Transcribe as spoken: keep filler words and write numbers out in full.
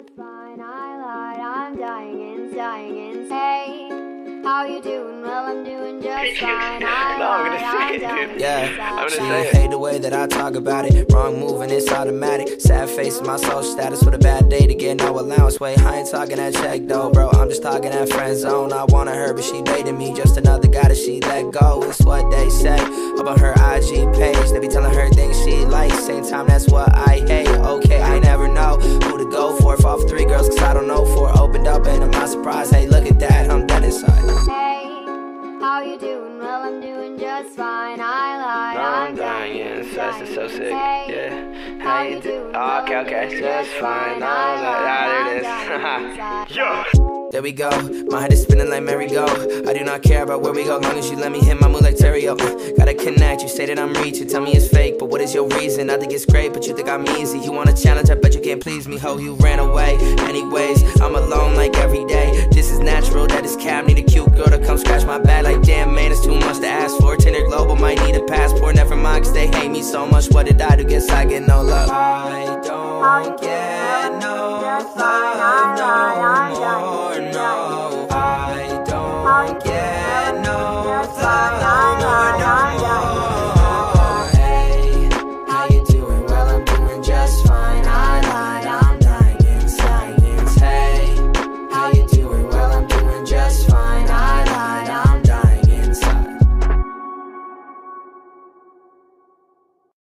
just fine. I lied, I'm dying in, dying in. Hey, how you doing? Well, I'm doing just fine. I No, I'm lied, gonna I'm say it, dying dude. in, Yeah, I'm gonna she say it. hate the way that I talk about it. Wrong move and it's automatic. Sad face in my social status with a bad day to get no allowance. Wait, I ain't talking that check though, bro. I'm just talking that friend zone. I wanted her, but she baited me. Just another guy that she let go. It's what they say about her I G page. They be telling her things she likes. Same time, that's what I hate. Okay, I never know who to go for. Fall for three girls, cause I don't know four. Opened up and I'm not surprised. Hey, look at that, I'm dead inside. Hey, how you doing? Well, I'm doing just fine. I lied, No, I'm I'm dying dying, in, yes, that's so dying in. sick. Hey, Yeah. how How you you do? doing? Oh, Well, okay, I'm okay, doing just just fine. fine. No, I no, lied, ah, I'm there it dying is. inside. Yo. There we go, my head is spinning like merry-go. I do not care about where we go, long as you let me hit my mood like Terrio. Gotta connect, you say that I'm reaching. Tell me it's fake, but what is your reason? I think it's great, but you think I'm easy. You want a challenge, I bet you can't please me. Ho, you ran away. Anyways, I'm alone like every day. This is natural, that is cab. Need a cute girl to come scratch my back. Like damn man, it's too much to ask for. Tinder Global might need a passport. Never mind, cause they hate me so much. What did I do? Guess I get no love. I don't get no love no more. No, I don't get